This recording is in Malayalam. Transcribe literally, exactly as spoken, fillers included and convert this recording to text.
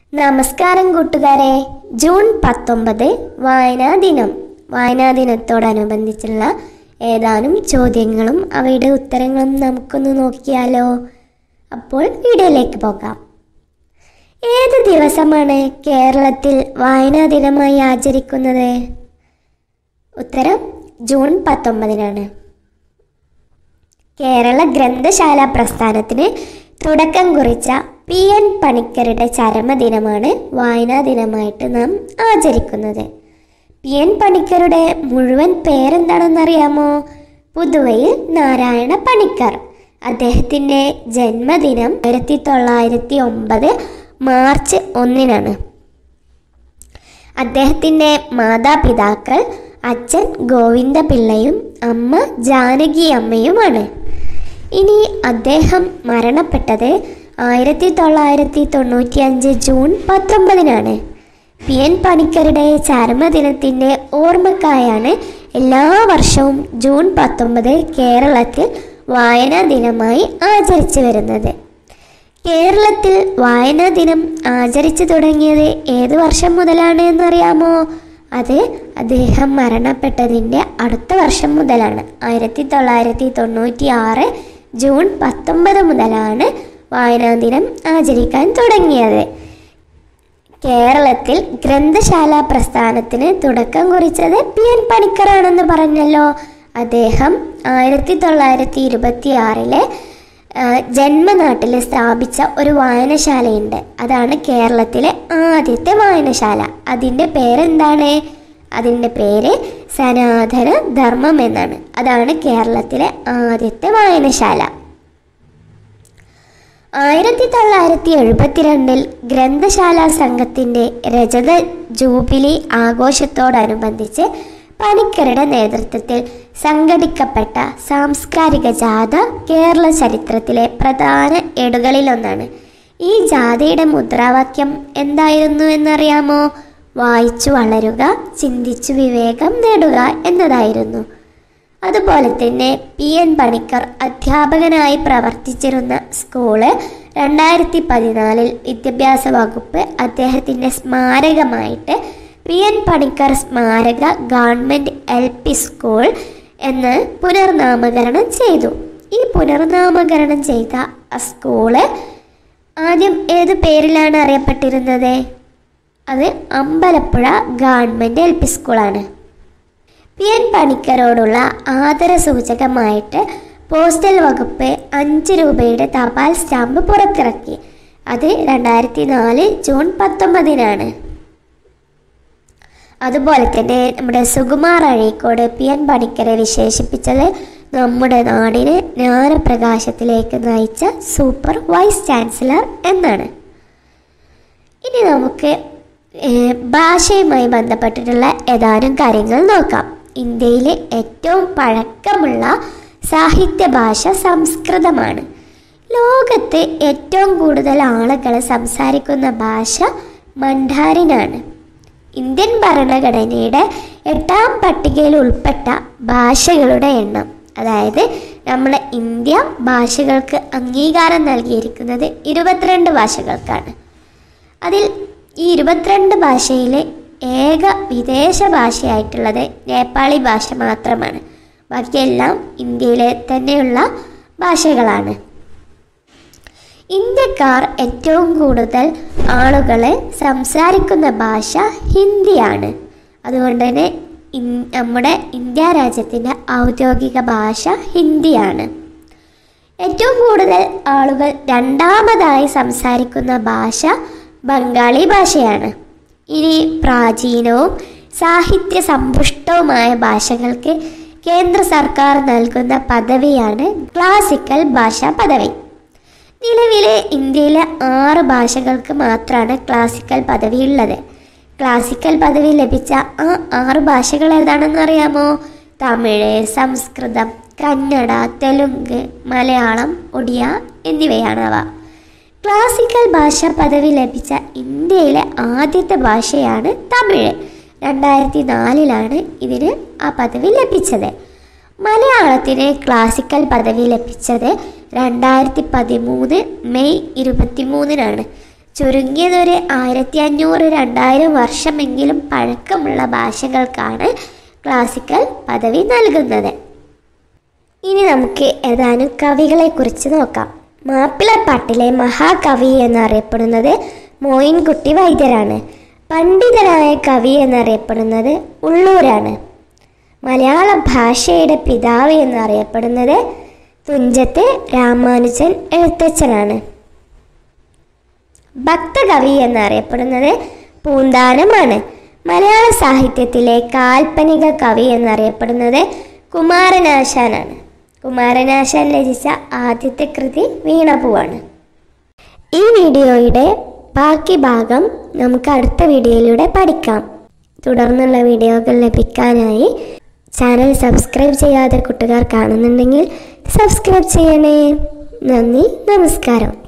നമസ്കാരം കൂട്ടുകാരെ. ജൂൺ പത്തൊമ്പത് വായനാ ദിനം. വായനാ ദിനത്തോടനുബന്ധിച്ചുള്ള ഏതാനും ചോദ്യങ്ങളും അവയുടെ ഉത്തരങ്ങളും നമുക്കൊന്ന് നോക്കിയാലോ. അപ്പോൾ വീഡിയോയിലേക്ക് പോകാം. ഏത് ദിവസമാണ് കേരളത്തിൽ വായനാ ദിനമായി ആചരിക്കുന്നത്? ഉത്തരം ജൂൺ പത്തൊമ്പതിനാണ്. കേരള ഗ്രന്ഥശാല പ്രസ്ഥാനത്തിന് തുടക്കം കുറിച്ച പി എൻ പണിക്കരുടെ ചരമദിനമാണ് വായനാ ദിനമായിട്ട് നാം ആചരിക്കുന്നത്. പി എൻ പണിക്കരുടെ മുഴുവൻ പേരെന്താണെന്നറിയാമോ? പുതുവയിൽ നാരായണ പണിക്കർ. അദ്ദേഹത്തിൻ്റെ ജന്മദിനം ആയിരത്തി തൊള്ളായിരത്തി ഒമ്പത് മാർച്ച് ഒന്നിനാണ്. അദ്ദേഹത്തിൻ്റെ മാതാപിതാക്കൾ അച്ഛൻ ഗോവിന്ദപിള്ളയും അമ്മ ജാനകി അമ്മയുമാണ്. ഇനി അദ്ദേഹം മരണപ്പെട്ടത് ആയിരത്തി തൊള്ളായിരത്തി തൊണ്ണൂറ്റി അഞ്ച് ജൂൺ പത്തൊമ്പതിനാണ്. പി എൻ പണിക്കരുടെ ചരമദിനത്തിൻ്റെ ഓർമ്മക്കായാണ് എല്ലാ വർഷവും ജൂൺ പത്തൊമ്പത് കേരളത്തിൽ വായനാ ദിനമായി ആചരിച്ചു വരുന്നത്. കേരളത്തിൽ വായനാ ദിനം ആചരിച്ചു തുടങ്ങിയത് ഏത് വർഷം മുതലാണ് എന്നറിയാമോ? അത് അദ്ദേഹം മരണപ്പെട്ടതിൻ്റെ അടുത്ത വർഷം മുതലാണ്. ആയിരത്തി തൊള്ളായിരത്തി തൊണ്ണൂറ്റി ആറ് ജൂൺ പത്തൊമ്പത് മുതലാണ് വായനാ ദിനം ആചരിക്കാൻ തുടങ്ങിയത്. കേരളത്തിൽ ഗ്രന്ഥശാല പ്രസ്ഥാനത്തിന് തുടക്കം കുറിച്ചത് പി എൻ പണിക്കറാണെന്ന് പറഞ്ഞല്ലോ. അദ്ദേഹം ആയിരത്തി തൊള്ളായിരത്തി ഇരുപത്തി ആറിലെ ജന്മനാട്ടിൽ സ്ഥാപിച്ച ഒരു വായനശാലയുണ്ട്. അതാണ് കേരളത്തിലെ ആദ്യത്തെ വായനശാല. അതിൻ്റെ പേരെന്താണ്? അതിൻ്റെ പേര് സനാതന ധർമ്മം എന്നാണ്. അതാണ് കേരളത്തിലെ ആദ്യത്തെ വായനശാല. ആയിരത്തി തൊള്ളായിരത്തി എഴുപത്തിരണ്ടിൽ ഗ്രന്ഥശാല സംഘത്തിൻ്റെ രജത ജൂബിലി ആഘോഷത്തോടനുബന്ധിച്ച് പണിക്കരുടെ നേതൃത്വത്തിൽ സംഘടിക്കപ്പെട്ട സാംസ്കാരിക ജാഥ കേരള ചരിത്രത്തിലെ പ്രധാന ഏടുകളിലൊന്നാണ്. ഈ ജാഥയുടെ മുദ്രാവാക്യം എന്തായിരുന്നു എന്നറിയാമോ? വായിച്ചു വളരുക, ചിന്തിച്ചു വിവേകം നേടുക എന്നതായിരുന്നു. അതുപോലെ തന്നെ പി എൻ പണിക്കർ അധ്യാപകനായി പ്രവർത്തിച്ചിരുന്ന സ്കൂള് രണ്ടായിരത്തി പതിനാലിൽ വിദ്യാഭ്യാസ വകുപ്പ് അദ്ദേഹത്തിൻ്റെ സ്മാരകമായിട്ട് പി എൻ പണിക്കർ സ്മാരക ഗവൺമെൻറ് എൽ പി സ്കൂൾ എന്ന് പുനർനാമകരണം ചെയ്തു. ഈ പുനർനാമകരണം ചെയ്ത സ്കൂള് ആദ്യം ഏത് പേരിലാണ് അറിയപ്പെട്ടിരുന്നത്? അത് അമ്പലപ്പുഴ ഗവൺമെൻറ് എൽ പി സ്കൂളാണ്. പി എൻ പണിക്കരോടുള്ള ആദര സൂചകമായിട്ട് പോസ്റ്റൽ വകുപ്പ് അഞ്ച് രൂപയുടെ തപാൽ സ്റ്റാമ്പ് പുറത്തിറക്കി. അത് രണ്ടായിരത്തി നാല് ജൂൺ പത്തൊമ്പതിനാണ്. അതുപോലെ തന്നെ നമ്മുടെ സുകുമാർ അഴീക്കോട് പി എൻ പണിക്കരെ വിശേഷിപ്പിച്ചത് നമ്മുടെ നാടിനെ ജ്ഞാനപ്രകാശത്തിലേക്ക് നയിച്ച സൂപ്പർ വൈസ് ചാൻസലർ എന്നാണ്. ഇനി നമുക്ക് ഭാഷയുമായി ബന്ധപ്പെട്ടിട്ടുള്ള ഏതാനും കാര്യങ്ങൾ നോക്കാം. ഇന്ത്യയിലെ ഏറ്റവും പഴക്കമുള്ള സാഹിത്യ ഭാഷ സംസ്കൃതമാണ്. ലോകത്ത് ഏറ്റവും കൂടുതൽ ആളുകൾ സംസാരിക്കുന്ന ഭാഷ മണ്ഡാരിനാണ്. ഇന്ത്യൻ ഭരണഘടനയുടെ എട്ടാം പട്ടികയിൽ ഉൾപ്പെട്ട ഭാഷകളുടെ എണ്ണം, അതായത് നമ്മുടെ ഇന്ത്യ ഭാഷകൾക്ക് അംഗീകാരം നൽകിയിരിക്കുന്നത് ഇരുപത്തിരണ്ട് ഭാഷകൾക്കാണ്. അതിൽ ഈ ഇരുപത്തിരണ്ട് ഭാഷയിൽ ഏക വിദേശ ഭാഷയായിട്ടുള്ളത് നേപ്പാളി ഭാഷ മാത്രമാണ്. ബാക്കിയെല്ലാം ഇന്ത്യയിലെ തന്നെയുള്ള ഭാഷകളാണ്. ഇന്ത്യക്കാർ ഏറ്റവും കൂടുതൽ ആളുകൾ സംസാരിക്കുന്ന ഭാഷ ഹിന്ദിയാണ്. അതുകൊണ്ട് തന്നെ നമ്മുടെ ഇന്ത്യ രാജ്യത്തിൻ്റെ ഔദ്യോഗിക ഭാഷ ഹിന്ദിയാണ്. ഏറ്റവും കൂടുതൽ ആളുകൾ രണ്ടാമതായി സംസാരിക്കുന്ന ഭാഷ ബംഗാളി ഭാഷയാണ്. ഇനി പ്രാചീനവും സാഹിത്യ സമ്പുഷ്ടവുമായ ഭാഷകൾക്ക് കേന്ദ്ര സർക്കാർ നൽകുന്ന പദവിയാണ് ക്ലാസിക്കൽ ഭാഷാ പദവി. നിലവിലെ ഇന്ത്യയിലെ ആറ് ഭാഷകൾക്ക് മാത്രമാണ് ക്ലാസിക്കൽ പദവി ഉള്ളത്. ക്ലാസിക്കൽ പദവി ലഭിച്ച ആ ആറ് ഭാഷകൾ ഏതാണെന്ന് അറിയാമോ? തമിഴ്, സംസ്കൃതം, കന്നഡ, തെലുങ്ക്, മലയാളം, ഒഡിയ എന്നിവയാണവ. ക്ലാസിക്കൽ ഭാഷാ പദവി ലഭിച്ച ഇന്ത്യയിലെ ആദ്യത്തെ ഭാഷയാണ് തമിഴ്. രണ്ടായിരത്തി നാലിലാണ് ഇതിന് ആ പദവി ലഭിച്ചത്. മലയാളത്തിന് ക്ലാസിക്കൽ പദവി ലഭിച്ചത് രണ്ടായിരത്തി പതിമൂന്ന് മെയ് ഇരുപത്തി മൂന്നിനാണ്. ചുരുങ്ങിയതൊരു ആയിരത്തി അഞ്ഞൂറ് രണ്ടായിരം വർഷമെങ്കിലും പഴക്കമുള്ള ഭാഷകൾക്കാണ് ക്ലാസിക്കൽ പദവി നൽകുന്നത്. ഇനി നമുക്ക് ഏതാനും കവികളെക്കുറിച്ച് നോക്കാം. മാപ്പിളപ്പാട്ടിലെ മഹാകവി എന്നറിയപ്പെടുന്നത് മോയിൻകുട്ടി വൈദ്യരാണ്. പണ്ഡിതനായ കവി എന്നറിയപ്പെടുന്നത് ഉള്ളൂരാണ്. മലയാള ഭാഷയുടെ പിതാവ് എന്നറിയപ്പെടുന്നത് തുഞ്ചത്ത് രാമാനുജൻ എഴുത്തച്ഛനാണ്. ഭക്തകവി എന്നറിയപ്പെടുന്നത് പൂന്താനമാണ്. മലയാള സാഹിത്യത്തിലെ കാൽപ്പനിക കവി എന്നറിയപ്പെടുന്നത് കുമാരനാശാനാണ്. കുമാരനാശാൻ രചിച്ച ആദ്യത്തെ കൃതി വീണപൂവാണ്. ഈ വീഡിയോയുടെ ബാക്കി ഭാഗം നമുക്ക് അടുത്ത വീഡിയോയിലൂടെ പഠിക്കാം. തുടർന്നുള്ള വീഡിയോകൾ ലഭിക്കാനായി ചാനൽ സബ്സ്ക്രൈബ് ചെയ്യാതെ കൂട്ടുകാർ കാണുന്നുണ്ടെങ്കിൽ സബ്സ്ക്രൈബ് ചെയ്യണേ. നന്ദി, നമസ്കാരം.